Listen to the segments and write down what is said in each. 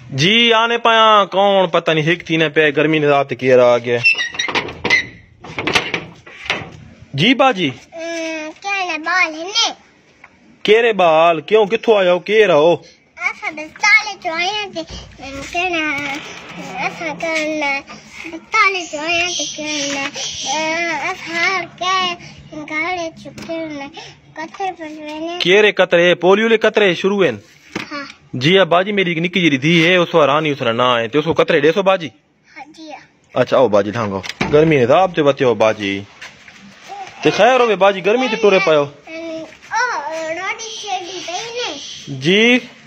जी आने पाया कौन पता नहीं हिक थी न पे गर्मी ने रात के आ गया। जी बाजी केरे बाल क्यों किथों आया हो के रहो केरे कतरे पोलियो ले कतरे शुरू हैं। हाँ। जी बाजी मेरी एक निकी जी धी है उस रानी उसरा ना है तो उसको कतरे डेसो बाजी। हाँ जी। अच्छा आओ बाजी ढांगो गर्मी ने रात ते बते हो बाजी ते खैर हो बाजी गर्मी ते टुरे पायो जी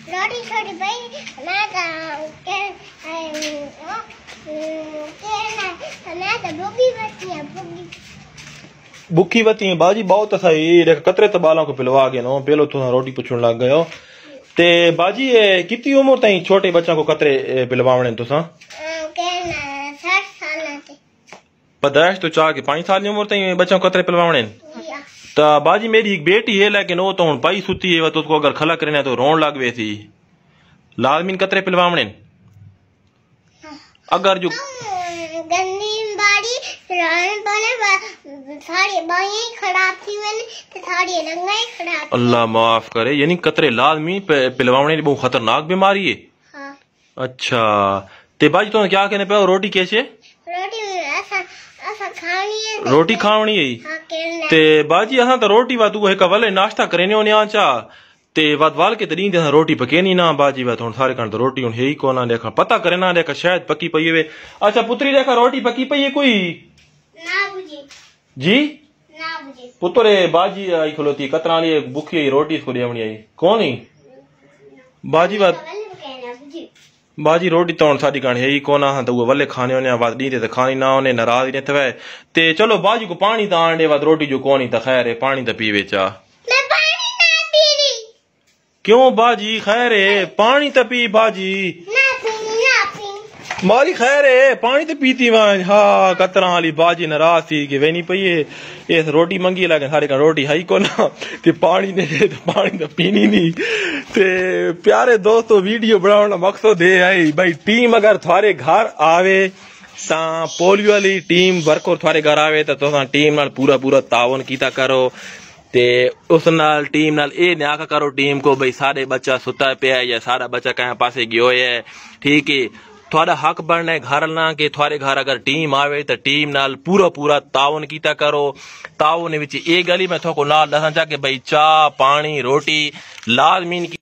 बुखी बती बाजी बहुत सही देख कतरे तो बालों को पिलवा गए नो पहलो तो रोटी पूछने लग गयो ते बाजी कितनी उम्र ताई छोटे बच्चों को कतरे पिलवावने तुसा 50 तो 4 के 5 साल की उम्र ताई बच्चों को कतरे पिलवावने तो बाजी मेरी एक बेटी है लेकिन वो तो हुन पाई सुती है तो उसको अगर खला करने तो रोन लग वे थी लाजमीन कतरे पिलवावने अगर जो अल्लाह माफ करे यानी कतरे लाजमी पिलवावने बहुत खतरनाक बीमारी है। हाँ। अच्छा ते बाजी तो क्या कहने पे रोटी कैसे रोटी खावनी है। हाँ, ते बाजी असा तो रोटी वा तू एक वले नाश्ता करेने होने आचा ते वाद वाल के तरीन जैसा रोटी पकेनी ना बाजी वा थोड़ा सारे कण तो रोटी उन है ही कोना देखा पता करे ना देखा शायद पकी पई वे। अच्छा पुत्री देखा रोटी पकी पई है कोई ना बुझी जी ना बुझी पुत्रे बाजी आई खलोती कतरा लिए भूखी आई रोटी इसको देवनी आई कौन ही बाजी बात बाजी रोटी तो साडी कण है ही कोना हाँ तो वले खाने होने बात दी ते खानी ना होने नाराज ने थवे ते चलो बाजी को पानी तो आने बाद रोटी जो कोनी तो खैर है पानी तो पीवे चा क्यों बाजी खैर है पानी तो पी बाजी मारी खैर है पानी तो पीती वहां हाँ कतरा वाली बाजी नाराज थी कि वेनी पई है इस रोटी मंगी लगे सारे का रोटी है ही को ना ते पानी ने तो पानी तो पीनी नहीं ते प्यारे दोस्तों वीडियो बनाने मकसद है आई भाई टीम अगर थारे घर आवे ता पोलियो वाली टीम वर्कर थारे घर आवे तो तुसा टीम नाल पूरा पूरा तावन कीता करो ते उस नाल टीम नाल ए न्या करो टीम को भाई सारे बच्चा सुता पे है या सारा बच्चा कहीं पासे गयो है ठीक है थोड़ा हक बनना है घर ना कि थोड़े घर अगर टीम आवे तो टीम नाल पूरा पूरा तावन कीता करो तावन विच ए गली में थोको नाल दसा चा कि भाई चाह पानी रोटी लाजमीन